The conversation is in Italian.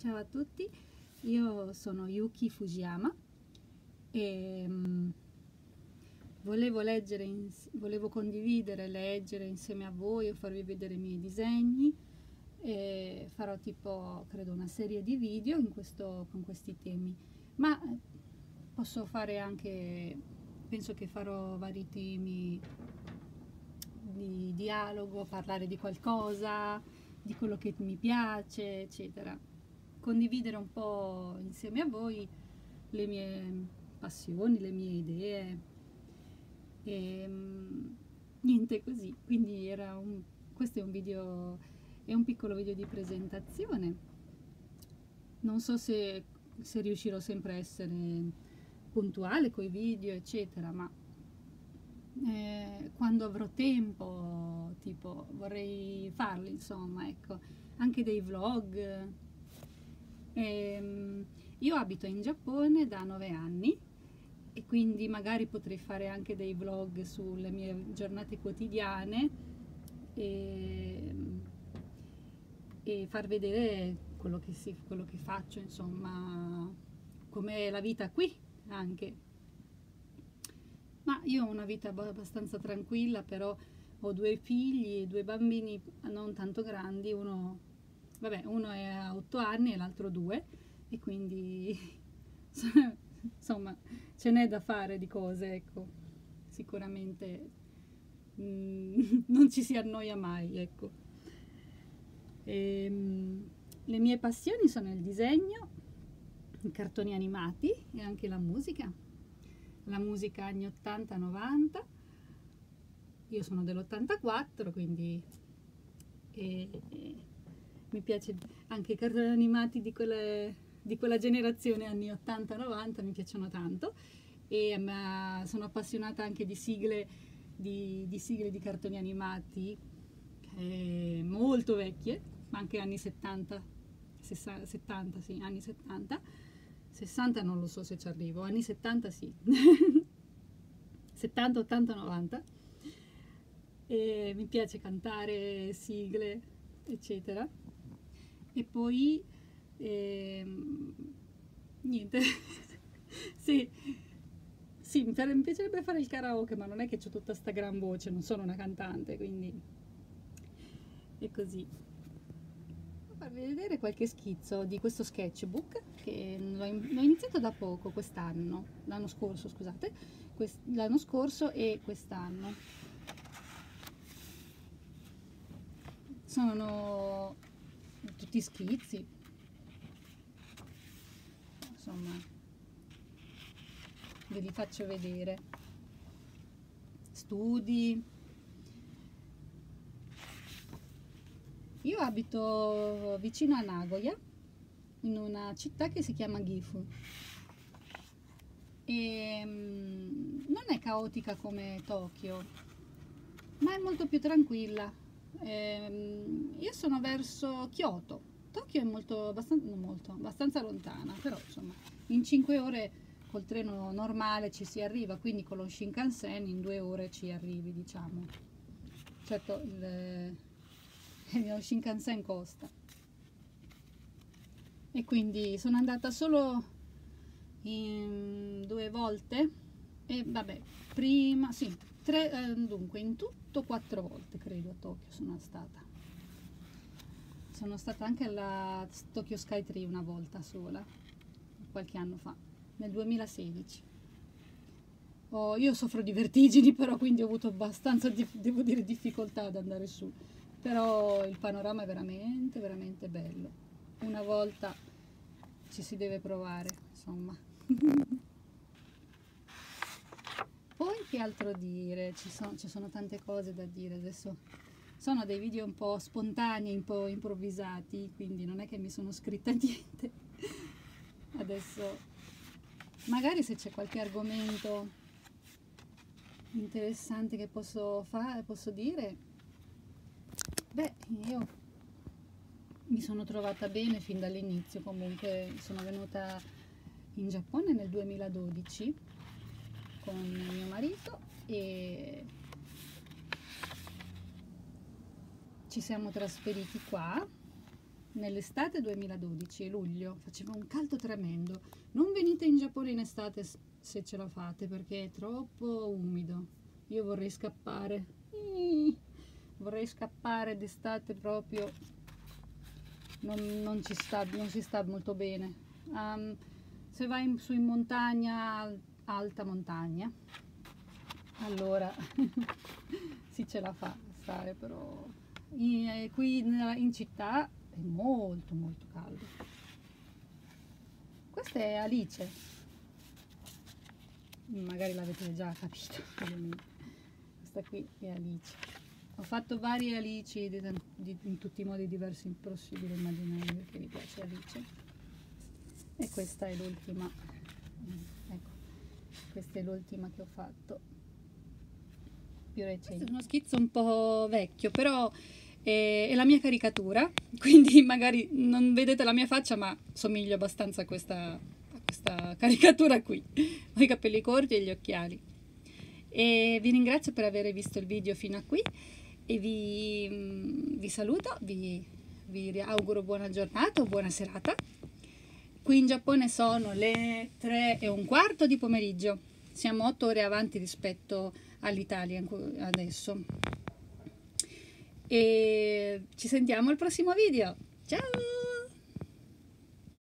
Ciao a tutti, io sono Yuki Fujiyama e volevo condividere, leggere insieme a voi o farvi vedere i miei disegni, e farò tipo, credo, una serie di video con questi temi, ma posso fare anche, penso che farò vari temi di dialogo, parlare di qualcosa, di quello che mi piace, eccetera. Condividere un po' insieme a voi le mie passioni, le mie idee e niente così. Quindi questo è un video, è un piccolo video di presentazione. Non so se riuscirò sempre a essere puntuale con i video, eccetera, ma quando avrò tempo, tipo, vorrei farli, insomma, ecco, anche dei vlog. Io abito in Giappone da 9 anni e quindi magari potrei fare anche dei vlog sulle mie giornate quotidiane e far vedere quello che faccio, insomma, com'è la vita qui anche. Ma io ho una vita abbastanza tranquilla, però ho 2 figli, 2 bambini non tanto grandi, uno è a 8 anni e l'altro 2, e quindi insomma ce n'è da fare di cose, ecco. Sicuramente non ci si annoia mai, ecco. Le mie passioni sono il disegno, i cartoni animati e anche la musica anni 80-90. Io sono dell'84, quindi mi piace anche i cartoni animati di quella generazione anni 80-90, mi piacciono tanto, e sono appassionata anche di sigle di cartoni animati molto vecchie, anche anni 70, 70, sì, anni 70. 60 non lo so se ci arrivo, anni 70 sì. 70, 80, 90. E mi piace cantare sigle, eccetera. E poi niente. Sì, mi piacerebbe fare il karaoke, ma non è che ho tutta sta gran voce, non sono una cantante, quindi è così. Farvi vedere qualche schizzo di questo sketchbook che l'ho iniziato da poco, l'anno scorso, scusate, l'anno scorso e quest'anno. Sono tutti schizzi, insomma, ve li faccio vedere. Studi. Io abito vicino a Nagoya, in una città che si chiama Gifu, e non è caotica come Tokyo, ma è molto più tranquilla. Io sono verso Kyoto. Tokyo è abbastanza lontana, però insomma in 5 ore col treno normale ci si arriva, quindi con lo Shinkansen in 2 ore ci arrivi, diciamo. Certo, lo Shinkansen costa, e quindi sono andata solo in 2 volte, e vabbè, prima sì, dunque in tutto 4 volte credo a Tokyo sono stata anche alla Tokyo Sky Tree una volta sola, qualche anno fa, nel 2016. Io soffro di vertigini, però, quindi ho avuto abbastanza, devo dire, difficoltà ad andare su, però il panorama è veramente veramente bello. Una volta ci si deve provare, insomma. Poi che altro dire? Ci sono tante cose da dire adesso. Sono dei video un po' spontanei, un po' improvvisati, quindi non è che mi sono scritta niente. Adesso magari se c'è qualche argomento interessante che posso dire. Beh, io mi sono trovata bene fin dall'inizio. Comunque sono venuta in Giappone nel 2012 con mio marito e ci siamo trasferiti qua, nell'estate 2012, luglio, faceva un caldo tremendo. Non venite in Giappone in estate se ce la fate, perché è troppo umido. Io vorrei scappare. Vorrei scappare d'estate proprio. Non si sta molto bene. Se vai su in montagna, alta montagna, allora sì, ce la fa a stare, però qui in città è molto molto caldo. Questa è Alice, magari l'avete già capito. Questa qui è Alice. Ho fatto varie Alici in tutti i modi diversi possibili e immaginabili, perché mi piace Alice. E questa è l'ultima. Ecco, questa è l'ultima che ho fatto, più recente. Questo è uno schizzo un po' vecchio, però è la mia caricatura, quindi magari non vedete la mia faccia, ma somiglio abbastanza a questa caricatura qui. Ho i capelli corti e gli occhiali. E vi ringrazio per aver visto il video fino a qui e vi saluto, vi auguro buona giornata o buona serata. Qui in Giappone sono le 3:15 di pomeriggio, siamo 8 ore avanti rispetto all'Italia adesso. E ci sentiamo al prossimo video. Ciao!